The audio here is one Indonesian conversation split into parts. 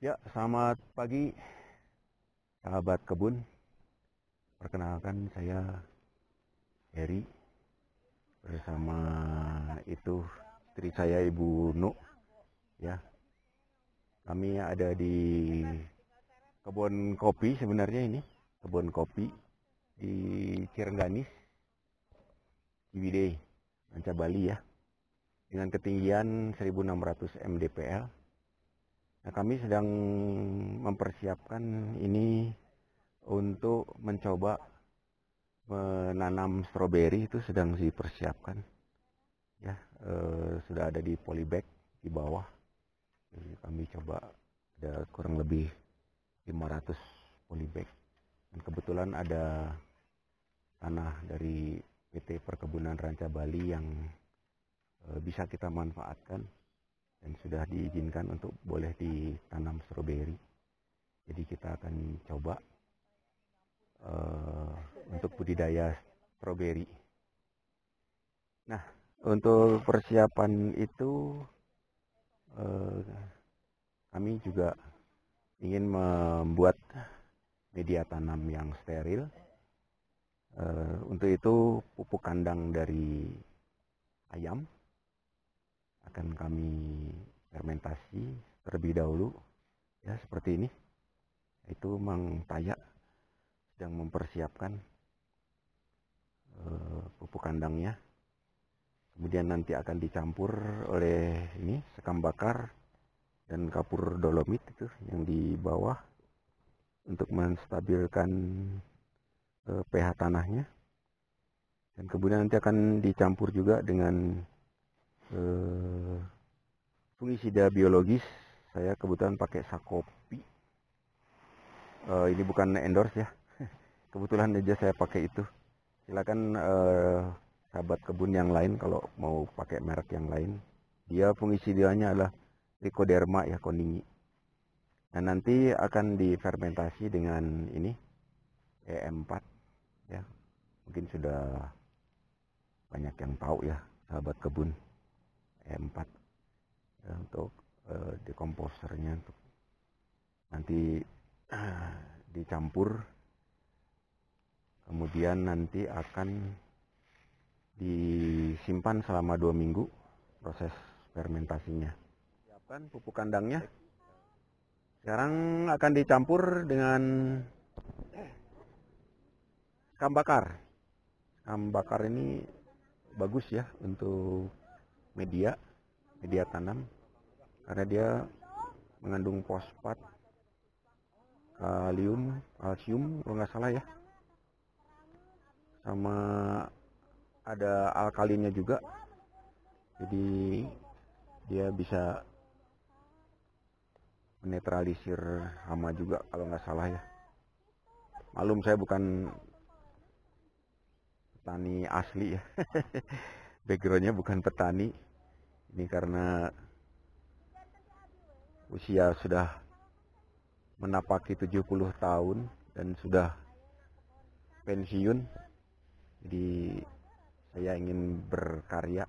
Ya, selamat pagi sahabat kebun. Perkenalkan saya Heri bersama itu istri saya Ibu Nuk. Ya, kami ada di kebun kopi sebenarnya ini, kebun kopi di Cirengganis, Ciwidey, Ranca Bali ya, dengan ketinggian 1600 mdpl. Nah, kami sedang mempersiapkan ini untuk mencoba menanam stroberi, itu sedang dipersiapkan ya. Sudah ada di polybag di bawah. Jadi kami coba ada kurang lebih 500 polybag, dan kebetulan ada tanah dari PT Perkebunan Ranca Bali yang bisa kita manfaatkan dan sudah diizinkan untuk boleh ditanam stroberi. Jadi kita akan coba untuk budidaya stroberi. Nah, untuk persiapan itu kami juga ingin membuat media tanam yang steril. Untuk itu pupuk kandang dari ayam akan kami fermentasi terlebih dahulu ya, seperti ini. Itu Mang Taya sedang mempersiapkan pupuk kandangnya. Kemudian nanti akan dicampur oleh ini sekam bakar dan kapur dolomit itu yang di bawah untuk menstabilkan pH tanahnya. Dan kemudian nanti akan dicampur juga dengan fungisida biologis. Saya kebetulan pakai Sakopi. Ini bukan endorse ya. Kebetulan aja saya pakai itu. Silakan sahabat kebun yang lain kalau mau pakai merek yang lain. Dia fungisidanya adalah Trichoderma ya, Koningi. Nah, nanti akan difermentasi dengan ini E4 ya. Mungkin sudah banyak yang tahu ya sahabat kebun, E4 ya, untuk dekomposernya, untuk nanti dicampur, kemudian nanti akan disimpan selama 2 minggu proses fermentasinya. Siapkan pupuk kandangnya. Sekarang akan dicampur dengan sekam bakar. Sekam bakar ini bagus ya untuk media tanam, karena dia mengandung fosfat, kalium, kalsium kalau nggak salah ya, sama ada alkalinnya juga. Jadi dia bisa menetralisir hama juga kalau nggak salah ya. Malum saya bukan petani asli ya. Backgroundnya bukan petani. Ini karena usia sudah menapaki 70 tahun dan sudah pensiun. Jadi saya ingin berkarya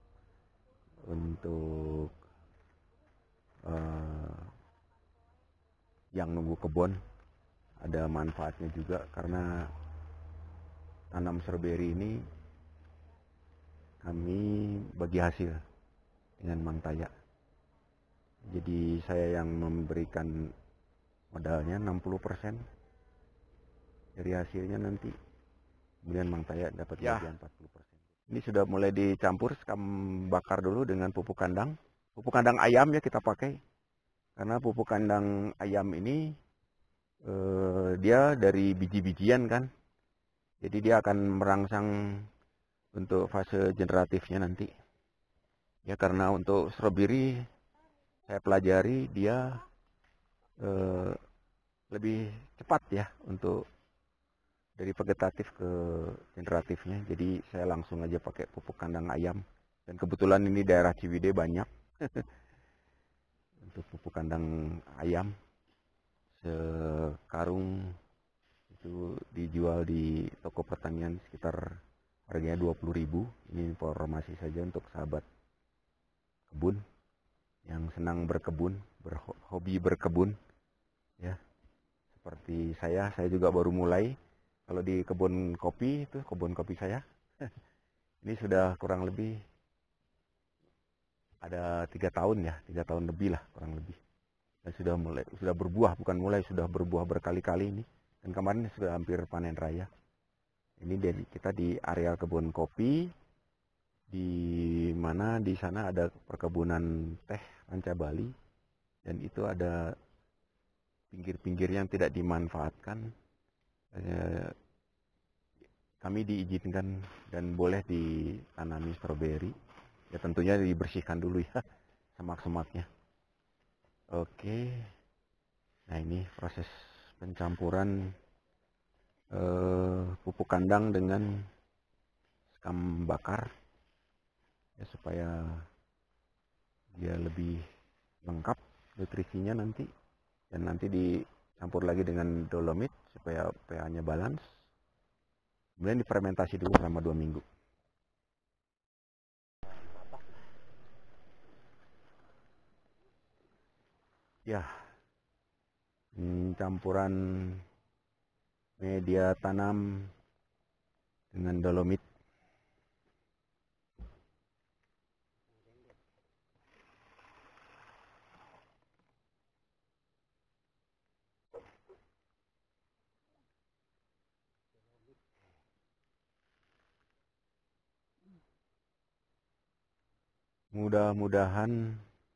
untuk yang nunggu kebun. Ada manfaatnya juga, karena tanam stroberi ini kami bagi hasil dengan Mang Taya. Jadi saya yang memberikan modalnya 60% dari hasilnya nanti. Kemudian Mang Taya dapat bagian 40%. Ini sudah mulai dicampur sekam bakar dulu dengan pupuk kandang. Pupuk kandang ayam ya kita pakai. Karena pupuk kandang ayam ini dia dari biji-bijian kan. Jadi dia akan merangsang untuk fase generatifnya nanti. Ya, karena untuk stroberi saya pelajari dia lebih cepat ya untuk dari vegetatif ke generatifnya. Jadi saya langsung aja pakai pupuk kandang ayam. Dan kebetulan ini daerah Ciwidey banyak untuk pupuk kandang ayam. Sekarung itu dijual di toko pertanian sekitar harganya 20.000. Ini informasi saja untuk sahabat kebun. yang senang berkebun, berhobi berkebun, ya. Seperti saya juga baru mulai. Kalau di kebun kopi itu, kebun kopi saya, ini sudah kurang lebih ada 3 tahun ya, 3 tahun lebih lah kurang lebih. Dan sudah berbuah, bukan mulai, sudah berbuah berkali-kali ini. Dan kemarin sudah hampir panen raya. Ini kita di area kebun kopi, di mana di sana ada perkebunan teh Ranca Bali, dan itu ada pinggir-pinggir yang tidak dimanfaatkan. Kami diizinkan dan boleh ditanami stroberi. Ya tentunya dibersihkan dulu ya semak-semaknya. Oke. Nah ini proses pencampuran pupuk kandang dengan sekam bakar ya, supaya dia lebih lengkap nutrisinya nanti, dan nanti dicampur lagi dengan dolomit supaya pH-nya balance, kemudian difermentasi dulu selama 2 minggu. Ya, campuran media tanam dengan dolomit. Mudah-mudahan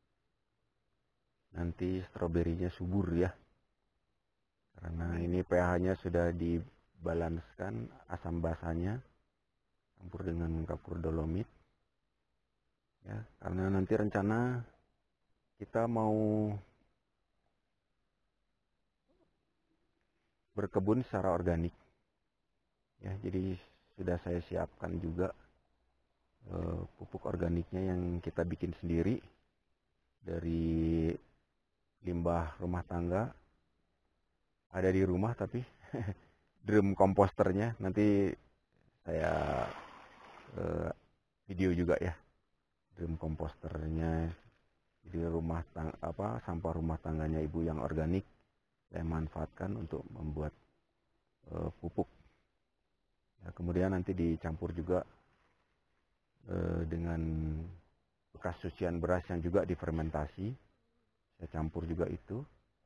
nanti stroberinya subur ya, karena ini pH-nya sudah dibalanskan, asam basanya campur dengan kapur dolomit ya, karena nanti rencana kita mau berkebun secara organik ya, jadi sudah saya siapkan juga pupuk organiknya yang kita bikin sendiri dari limbah rumah tangga, ada di rumah tapi drum komposternya nanti saya video juga ya, drum komposternya di sampah rumah tangganya ibu yang organik saya manfaatkan untuk membuat pupuk ya, kemudian nanti dicampur juga dengan bekas cucian beras yang juga difermentasi, saya campur juga itu.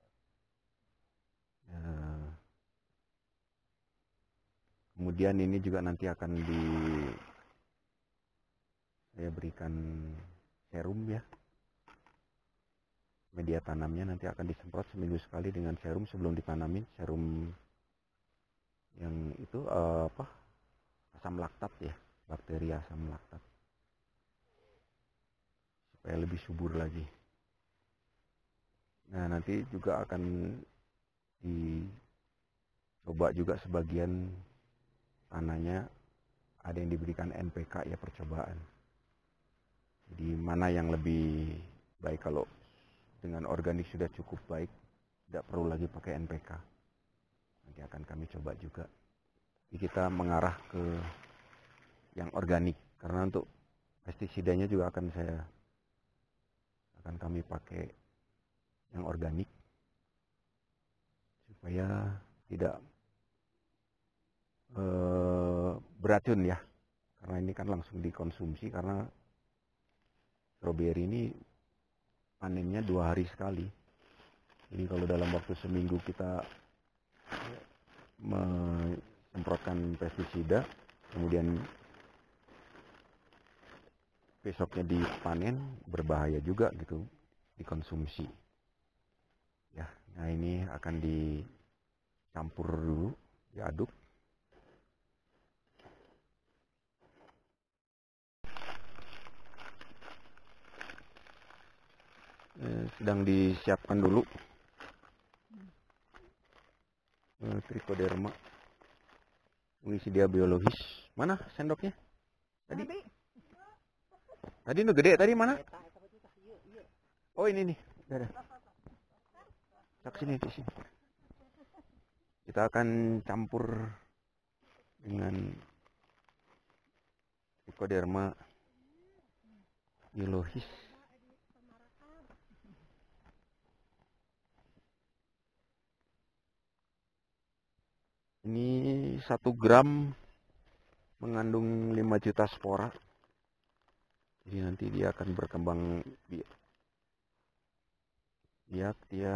Kemudian ini juga nanti akan saya berikan serum ya, media tanamnya nanti akan disemprot seminggu sekali dengan serum sebelum ditanamin, serum yang itu asam laktat ya, bakteri asam laktat, supaya lebih subur lagi. Nah nanti juga akan dicoba juga sebagian tanahnya ada yang diberikan NPK ya, percobaan. Jadi mana yang lebih baik, kalau dengan organik sudah cukup baik, tidak perlu lagi pakai NPK. Nanti akan kami coba juga. Jadi kita mengarah ke yang organik, karena untuk pestisidanya juga akan kami pakai yang organik supaya tidak beracun ya, karena ini kan langsung dikonsumsi, karena stroberi ini panennya 2 hari sekali. Jadi kalau dalam waktu seminggu kita menyemprotkan pestisida, kemudian besoknya dipanen, berbahaya juga gitu dikonsumsi ya. Nah ini akan dicampur dulu, diaduk. Sedang disiapkan dulu trichoderma mengisi dia biologis. Mana sendoknya tadi nu gede tadi, mana? Oh ini nih, ada. Sini di sini. Kita akan campur dengan trichoderma biologis. Ini 1 gram mengandung 5 juta spora. Jadi nanti dia akan berkembang biak dia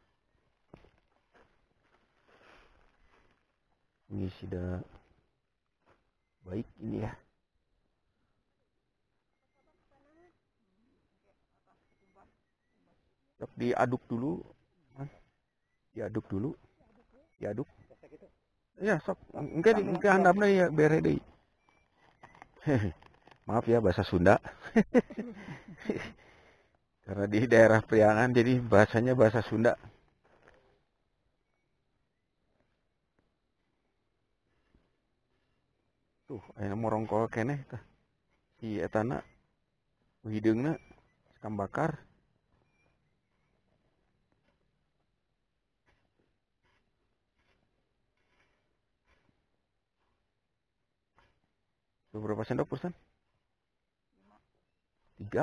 fungisida baik ini ya. Diaduk dulu. Diaduk dulu. Diaduk. Ya, sok. Engke handapna ya bere deui. Maaf ya bahasa Sunda. Karena di daerah Priangan jadi bahasanya bahasa Sunda. Tuh, aya morongkol keneh tah. Si etana hideungna sekam bakar. Tuh, berapa sendok, Pustan? 3.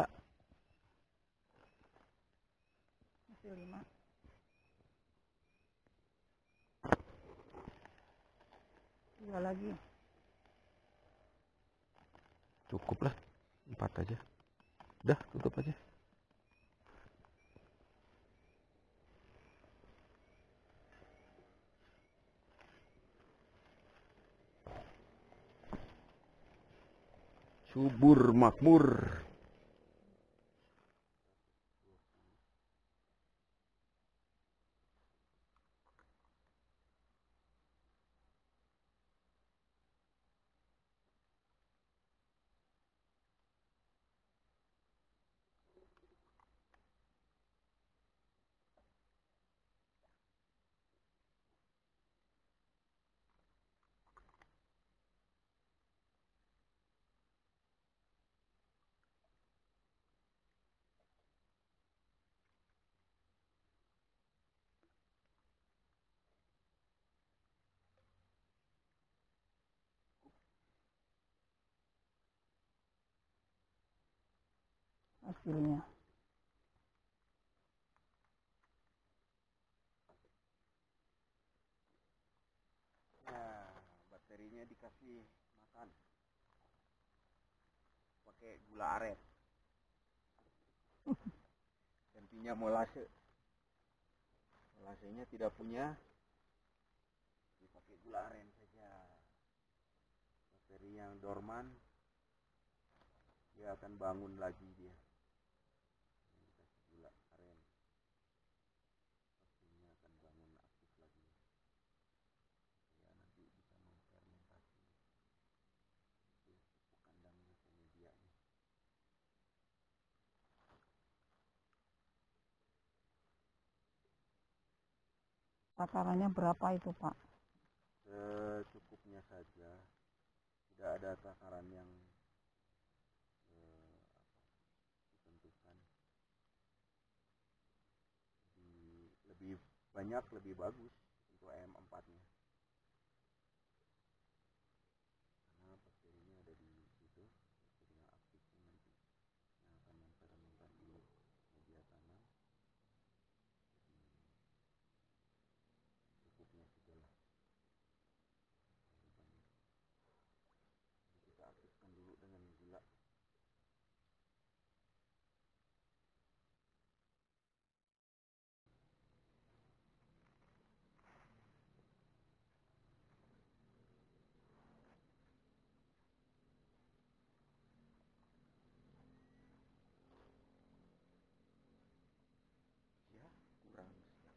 Masih 5. Dua lagi. Cukup lah. 4 aja. Udah, tutup aja. Subur makmur. Hasilnya. Nah, baterinya dikasih makan pakai gula aren. Gantinya molase. Molasenya tidak punya, dipakai gula aren saja. Bakteri yang dorman dia akan bangun lagi dia. Dikasih gula aren, bakteri akan bangun aktif lagi. Ya nanti bisa memfermentasi pupuk kandangnya ke medianya. Takarannya berapa itu, Pak? Secukupnya saja. Tidak ada takaran yang ditentukan. Lebih banyak lebih bagus untuk ayam 4-nya. Karena bakterinya ada di situ, bakteri yang aktifnya nanti yang akan memfermentasi media tanam. Cukupnya saja lah. Jadi kita aktifkan dulu dengan gula. Ya, kurang.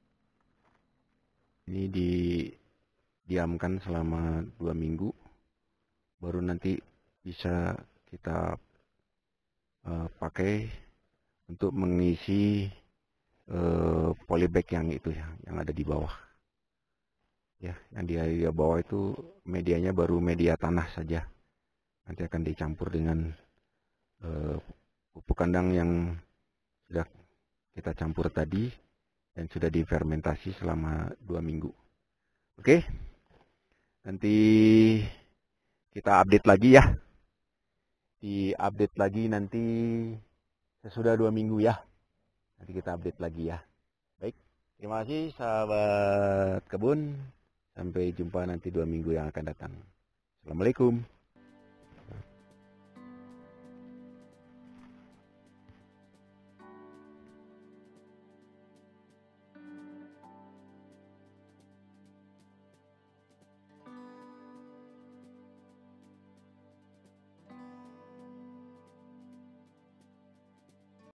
Ini didiamkan selama 2 minggu. Baru nanti bisa kita pakai untuk mengisi polybag yang itu ya, yang ada di bawah. Ya, yang di bawah itu medianya baru media tanah saja. Nanti akan dicampur dengan pupuk kandang yang sudah kita campur tadi dan sudah difermentasi selama 2 minggu. Oke, nanti kita update lagi ya. Di-update lagi nanti sesudah 2 minggu ya. Nanti kita update lagi ya. Baik, terima kasih sahabat kebun. Sampai jumpa nanti 2 minggu yang akan datang. Assalamualaikum.